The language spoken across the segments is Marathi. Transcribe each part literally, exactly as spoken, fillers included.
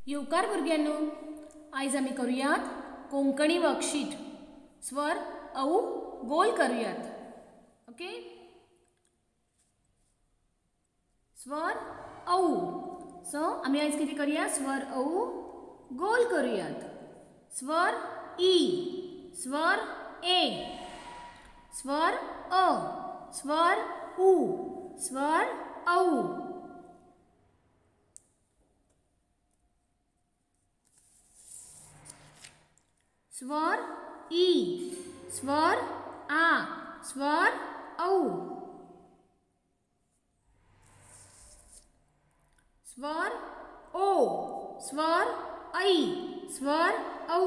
येवकार भुरग्यांनो, आयज आमी करूयात कोंकणी वर्कशीट. स्वर औ गोल करूयात. ओके, स्वर औ. सो आमी आयज कितें करूया, स्वर औ गोल करूयात. स्वर ई, स्वर ए, स्वर अ, स्वर उ, स्वर औ, स्वर ई, स्वर आ, स्वर औ, स्वर ओ, स्वर ऐ, स्वर औ,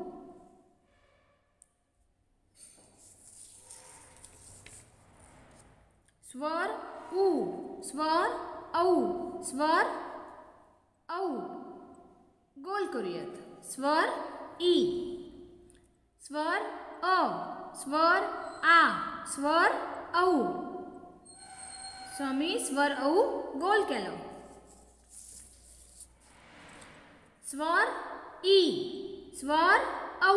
स्वर उ, स्वर औ, स्वर औ. गोल करूयात. स्वर ई, स्वर अ, स्वर आ, स्वर औ. सो आमी स्वर औ गोल केलो. स्वर ई, स्वर औ,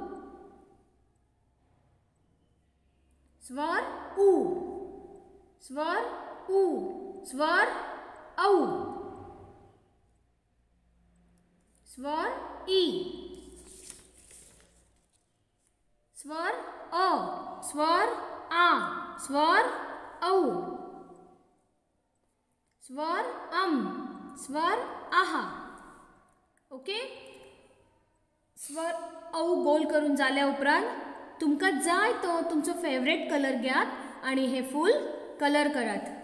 स्वर उ, स्वर उ, स्वर औ, स्वर ई, स्वर अ, स्वर आ, स्वर औ, स्वर अम, स्वर आहा. ओके, स्वर औ गोल करून जाल्या उपरांत तुमकां जाय तो तुमचो फेवरेट कलर घेयात आणि हे फूल कलर करात.